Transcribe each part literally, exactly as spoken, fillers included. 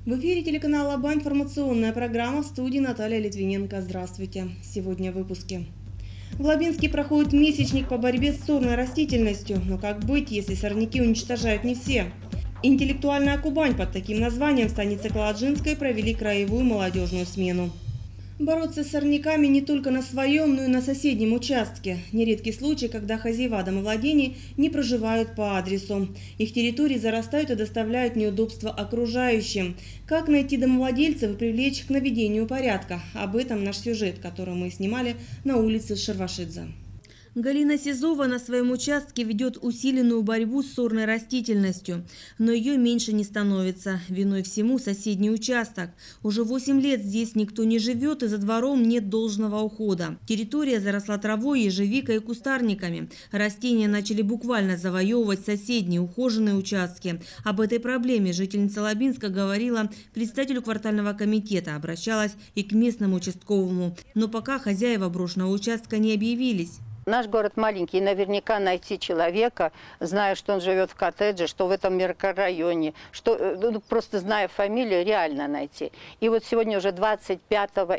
В эфире телеканала АБА информационная программа, в студии Наталья Литвиненко. Здравствуйте. Сегодня в выпуске. В Лабинске проходит месячник по борьбе с сорной растительностью. Но как быть, если сорняки уничтожают не все? Интеллектуальная Кубань под таким названием в станице Каладжинской провели краевую молодежную смену. Бороться с сорняками не только на своем, но и на соседнем участке. Нередкий случай, когда хозяева домовладений не проживают по адресу. Их территории зарастают и доставляют неудобства окружающим. Как найти домовладельцев и привлечь к наведению порядка? Об этом наш сюжет, который мы снимали на улице Шервашидзе. Галина Сизова на своем участке ведет усиленную борьбу с сорной растительностью. Но ее меньше не становится. Виной всему соседний участок. Уже восемь лет здесь никто не живет, и за двором нет должного ухода. Территория заросла травой, ежевикой и кустарниками. Растения начали буквально завоевывать соседние ухоженные участки. Об этой проблеме жительница Лабинска говорила председателю квартального комитета, обращалась и к местному участковому. Но пока хозяева брошенного участка не объявились. Наш город маленький, и наверняка найти человека, зная, что он живет в коттедже, что в этом микрорайоне, что ну, просто зная фамилию, реально найти. И вот сегодня уже двадцать пятое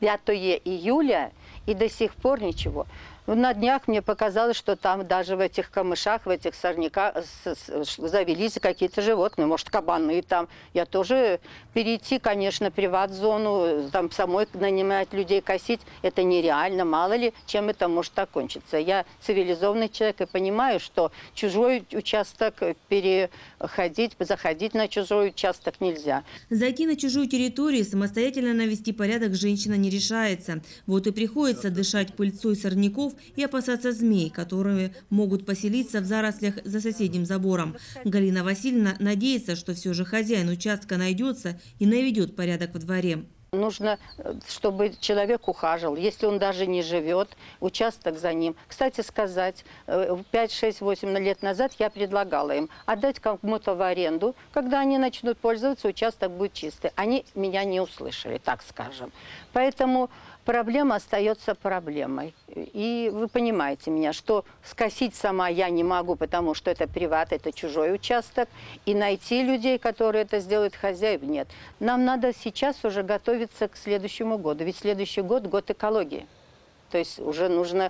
июля, и до сих пор ничего. На днях мне показалось, что там даже в этих камышах, в этих сорняках завелись какие-то животные, может, кабаны там. Я тоже перейти, конечно, приват-зону, там самой нанимать людей косить, это нереально, мало ли, чем это может окончиться. Я цивилизованный человек и понимаю, что чужой участок переходить, заходить на чужой участок нельзя. Зайти на чужую территорию, самостоятельно навести порядок женщина не решается. Вот и приходится дышать пыльцой сорняков и опасаться змей, которые могут поселиться в зарослях за соседним забором. Галина Васильевна надеется, что все же хозяин участка найдется и наведет порядок во дворе. Нужно, чтобы человек ухаживал, если он даже не живет, участок за ним. Кстати сказать, пять, шесть, восемь лет назад я предлагала им отдать кому-то в аренду. Когда они начнут пользоваться, участок будет чистый. Они меня не услышали, так скажем. Поэтому проблема остается проблемой. И вы понимаете меня, что скосить сама я не могу, потому что это приват, это чужой участок. И найти людей, которые это сделают, хозяев нет. Нам надо сейчас уже готовиться к следующему году. Ведь следующий год – год экологии. То есть уже нужно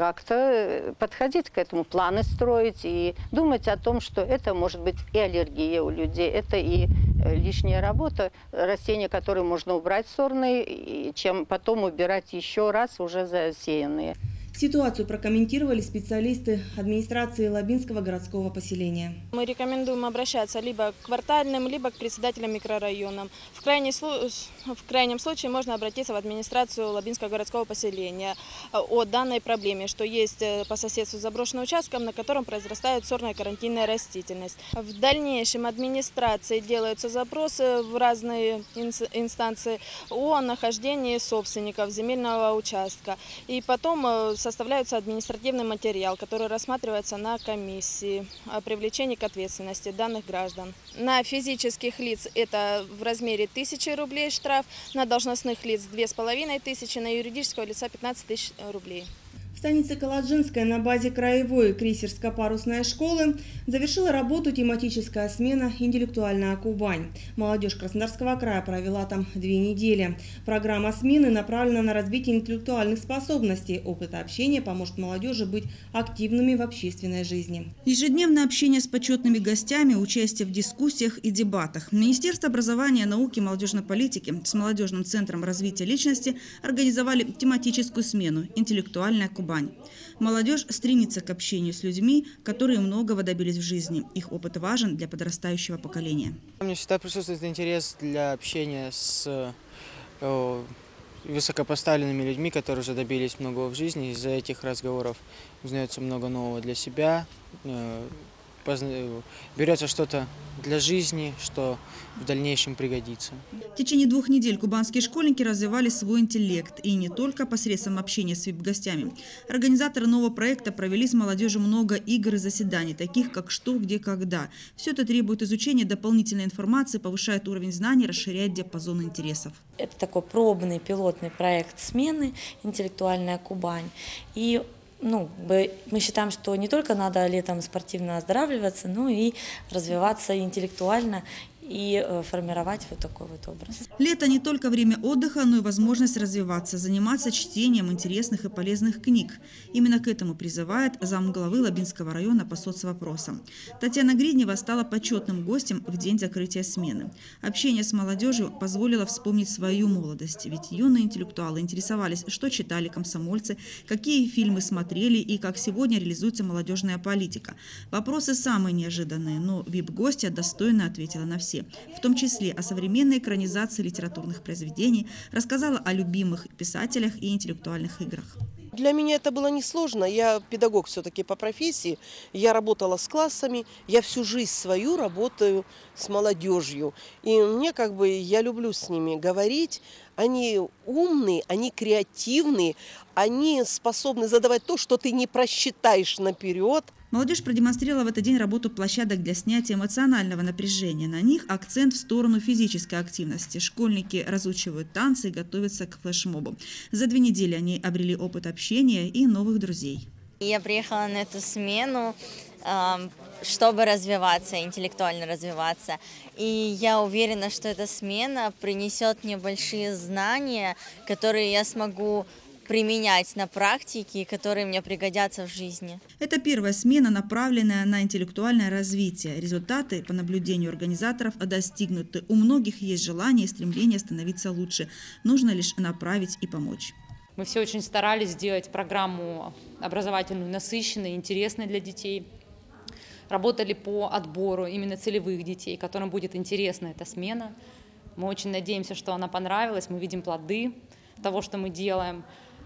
как-то подходить к этому, планы строить и думать о том, что это может быть и аллергия у людей, это и лишняя работа, растения, которые можно убрать сорные, чем потом убирать еще раз уже засеянные. Ситуацию прокомментировали специалисты администрации Лабинского городского поселения. Мы рекомендуем обращаться либо к квартальным, либо к председателям микрорайонам. В, крайней, в крайнем случае можно обратиться в администрацию Лабинского городского поселения о данной проблеме, что есть по соседству с заброшенным участком, на котором произрастает сорная карантинная растительность. В дальнейшем администрации делаются запросы в разные инстанции о нахождении собственников земельного участка. И потом составляется административный материал, который рассматривается на комиссии о привлечении к ответственности данных граждан. На физических лиц это в размере тысячи рублей штраф, на должностных лиц две с половиной тысячи, на юридического лица пятнадцать тысяч рублей. В станице Каладжинская на базе краевой крейсерско-парусной школы завершила работу тематическая смена «Интеллектуальная Кубань». Молодежь Краснодарского края провела там две недели. Программа смены направлена на развитие интеллектуальных способностей. Опыт общения поможет молодежи быть активными в общественной жизни. Ежедневное общение с почетными гостями, участие в дискуссиях и дебатах. Министерство образования, науки и молодежной политики с молодежным центром развития личности организовали тематическую смену «Интеллектуальная Кубань». Молодежь стремится к общению с людьми, которые многого добились в жизни. Их опыт важен для подрастающего поколения. Мне всегда присутствует интерес для общения с э, высокопоставленными людьми, которые уже добились многого в жизни. Из-за этих разговоров узнается много нового для себя. Э, берется что-то для жизни, что в дальнейшем пригодится. В течение двух недель кубанские школьники развивали свой интеллект. И не только посредством общения с вип-гостями. Организаторы нового проекта провели с молодежью много игр и заседаний, таких как «Что, где, когда». Все это требует изучения дополнительной информации, повышает уровень знаний, расширяет диапазон интересов. Это такой пробный пилотный проект смены «Интеллектуальная Кубань». И Ну, мы считаем, что не только надо летом спортивно оздоравливаться, но и развиваться интеллектуально и э, формировать вот такой вот образ. Лето не только время отдыха, но и возможность развиваться, заниматься чтением интересных и полезных книг. Именно к этому призывает замглавы Лабинского района по соцвопросам. Татьяна Гриднева стала почетным гостем в день закрытия смены. Общение с молодежью позволило вспомнить свою молодость, ведь юные интеллектуалы интересовались, что читали комсомольцы, какие фильмы смотрели и как сегодня реализуется молодежная политика. Вопросы самые неожиданные, но ви ай пи-гостья достойно ответила на все. В том числе о современной экранизации литературных произведений, рассказала о любимых писателях и интеллектуальных играх. Для меня это было несложно. Я педагог все-таки по профессии. Я работала с классами. Я всю жизнь свою работаю с молодежью. И мне как бы, я люблю с ними говорить. Они умные, они креативные, они способны задавать то, что ты не просчитаешь наперед. Молодежь продемонстрировала в этот день работу площадок для снятия эмоционального напряжения. На них акцент в сторону физической активности. Школьники разучивают танцы и готовятся к флешмобу. За две недели они обрели опыт общения и новых друзей. Я приехала на эту смену, чтобы развиваться, интеллектуально развиваться. И я уверена, что эта смена принесет мне большие знания, которые я смогу применять на практике, которые мне пригодятся в жизни. Это первая смена, направленная на интеллектуальное развитие. Результаты, по наблюдению организаторов, достигнуты. У многих есть желание и стремление становиться лучше. Нужно лишь направить и помочь. Мы все очень старались сделать программу образовательную насыщенной, интересной для детей. Работали по отбору именно целевых детей, которым будет интересна эта смена. Мы очень надеемся, что она понравилась. Мы видим плоды того, что мы делаем.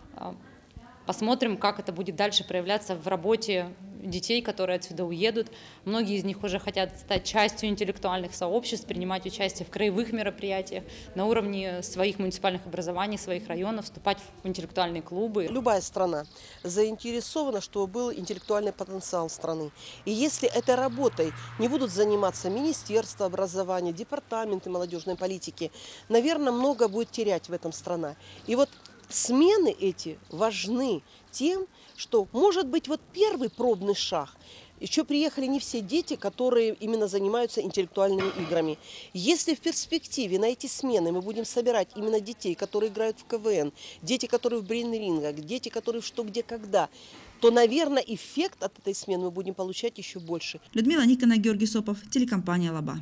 Посмотрим, как это будет дальше проявляться в работе детей, которые отсюда уедут. Многие из них уже хотят стать частью интеллектуальных сообществ, принимать участие в краевых мероприятиях на уровне своих муниципальных образований, своих районов, вступать в интеллектуальные клубы. Любая страна заинтересована, чтобы был интеллектуальный потенциал страны. И если этой работой не будут заниматься Министерство образования, департаменты молодежной политики, наверное, много будет терять в этом страна. И вот смены эти важны тем, что, может быть, вот первый пробный шаг. Еще приехали не все дети, которые именно занимаются интеллектуальными играми. Если в перспективе на эти смены мы будем собирать именно детей, которые играют в ка вэ эн, дети, которые в брейн-рингах, дети, которые в что, где, когда, то, наверное, эффект от этой смены мы будем получать еще больше. Людмила Никона, Георгий Сопов, телекомпания «Лаба».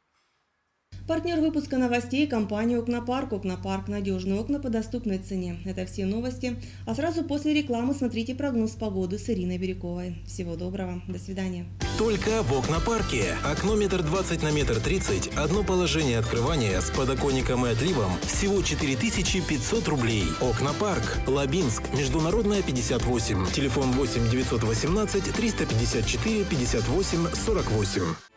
Партнер выпуска новостей – компания «Окнопарк». «Окнопарк» – надежные окна по доступной цене. Это все новости. А сразу после рекламы смотрите прогноз погоды с Ириной Бирюковой. Всего доброго. До свидания. Только в «Окнопарке». Окно метр двадцать на метр тридцать. Одно положение открывания с подоконником и отливом. Всего четыре тысячи пятьсот рублей. «Окнопарк». Лабинск. Международная, пятьдесят восемь. Телефон восемь девятьсот восемнадцать триста пятьдесят четыре пятьдесят восемь сорок восемь.